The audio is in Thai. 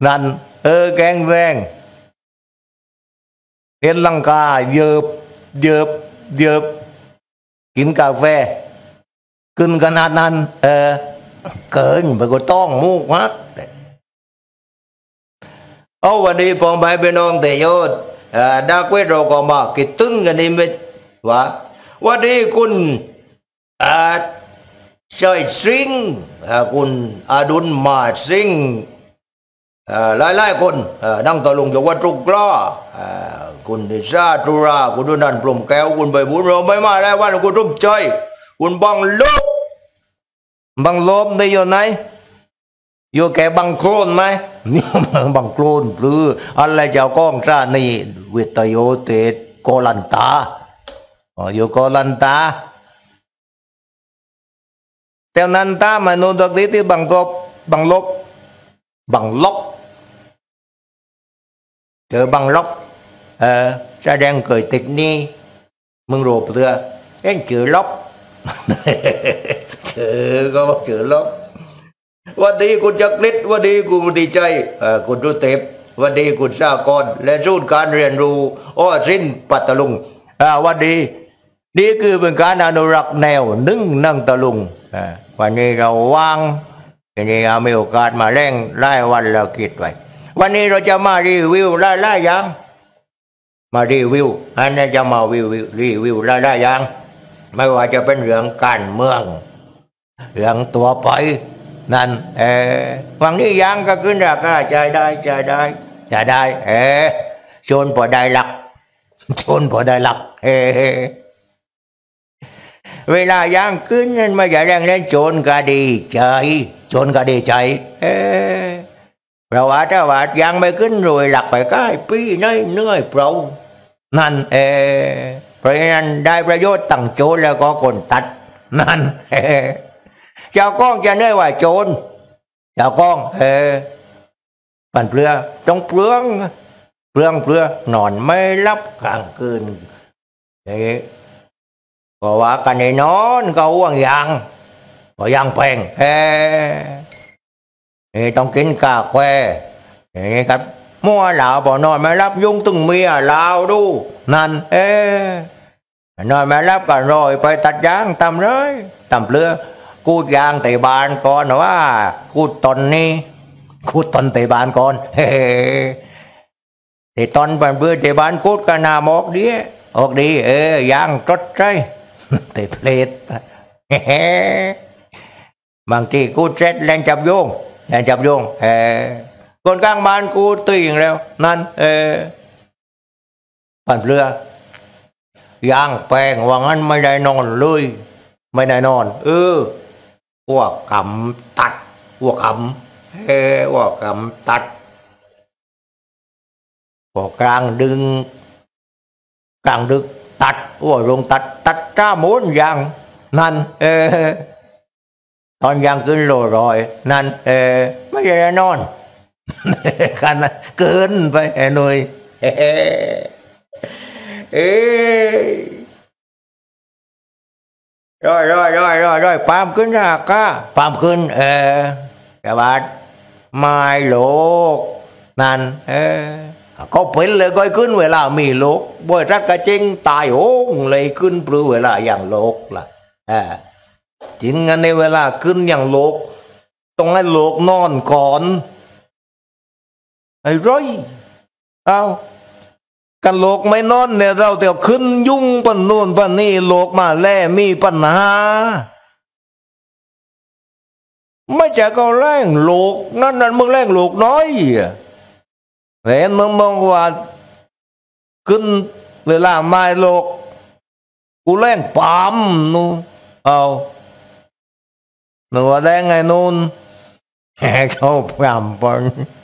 นั่นแกงแรงเห็นลังกาเยิบเยิบเยิบกินกาแฟขึ้นขนาดนั้นเกินไปก็ต้องมูกมักเอาวันนี้พองไปเป็นน้องแต่ยศดักเวทเราก็มาคิดตึงกันนี่ไม่ว่าวันนี้คุณช่วยสิงคุณอดุลมาสิงหลายคนนั่งตะลุงจากวัดตรุกล้าคุณดิซาตุราคุณดุนันพรหมแก้วคุณใบบุญเราไม่มาแล้ววันคุณรุ่มใจคุณบังลบได้อยู่ไหนอยู่แกบังโคลนไหมนี่บังโคลนหรืออะไรเจ้าก้องซานี่วิทยุเตตโกลันตาอยู่โกลันตาแต่นั้นตามาโนดอกที่บังลบเจอบังลบแสดงเกิดติดนี่มึงโรบเรือเอ็นเจอลบเจอก็เจอลบวันดีคุณจักริดวันดีคุณดีใจคุณรุเทพวันดีคุณสากรและศูนย์การเรียนรู้สิ้นปัตตลุงวันดีนี่คือเป็นการอนุรักษ์แนวนึ่งนั่งตะลุงวันนี้เราว่างวันนี้เรามีโอกาสมาเร่งไล่วันเราคิดไว้วันนี้เราจะมารีวิวไล่ยังมารีวิวอันนี้จะมารีวิวไล่ยังไม่ว่าจะเป็นเรื่องการเมืองเรื่องตัวไปนั่นวันนี้ยังก็ขึ้นราคาใจได้ชนพอได้หลักเวลายังขึ้นนั้นไม่ใช่แรงเล่นโจรก็ดีใจเราอาจจะว่ายังไม่ขึ้นรวยหลักไปใกล้ปีน้อยเนื่อยเปล่านั่นเพราะฉะนั้นได้ประโยชน์ตั้งโจรแล้วก็คนตัดนั่นเจ้าก้องจะเนื่อยว่าโจรเจ้าก้องปั่นเปลือต้องเปลือนอนไม่รับกลางคืนก็ว่ากันในนอนก็อ้วงยังแพงต้องกินกาแฟนี่ครับมั่วเหล่าบ่นอนไม่รับยุ่งตึงเมียเหล่าดูนั่นนอนไม่รับก็รอยไปตัดยางตำเปลือกูดยางเตะบานก่อนว่ากูดตนเตะบานก่อนเตะตอนเป็นเบื่อเตะบานกูดกันนามออกดียางตดใจเตะเพลทบางทีกูเซ็ตแรงจับโยงคนกลางบ้านกูตีอย่างแล้วนั่นปั่นเรือยางแปลงว่างั้นไม่ได้นอนเลยหัวกำตัดหัวกำตัดพอกลางดึกตัดหัวลงตัดจ้าม้วนยางนั่นตอนยางขึ้นโลรอยนั่นไม่ใช่นอนกันเกินไปหน่อยร้อยปามขึ้นนะก้าปามขึ้นแต่ว่าไม่โลกนั่นก็เป็นเลยก็ขึ้นเวลามีโลกบ่อยรักกระจิงตายโอ้งเลยขึ้นปรือเวลาอย่างโลกล่ะจริงงั้นในเวลาขึ้นอย่างโลกต้องให้โลกนอนก่อนไอ้ร้อยกันโลกไม่นอนเนี่ยเราเดี๋ยวขึ้นยุ่งปันนู่นปันนี่โลกมาแล่มีปัญหาไม่ใช่ก็แรงโลกนั่นมึงแรงโลกน้อยเห็นมึงมองว่าขึ้นเวลาไม่โลกกูแรงปั๊มนู่นหนูแรงไงนู่นเขาปั๊มปน